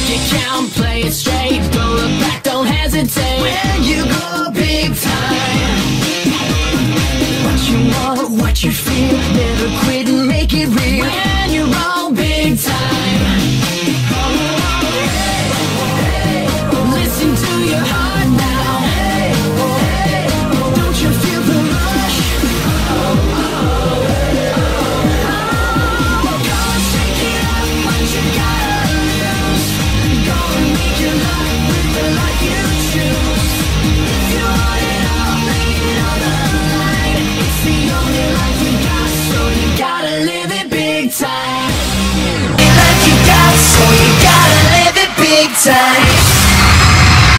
your count, play it straight, throw it back, don't hesitate. When you go big time, what you want, what you feel, never quit and make it real. When you're all big time, listen to your heart now. Don't you feel the rush? Go and shake it up, what you gotta lose. Go and make your life with the life you choose. If you want it all, lay it on the line. It's the only life you got, so you gotta live it big time. The life you got, so you gotta live it big time.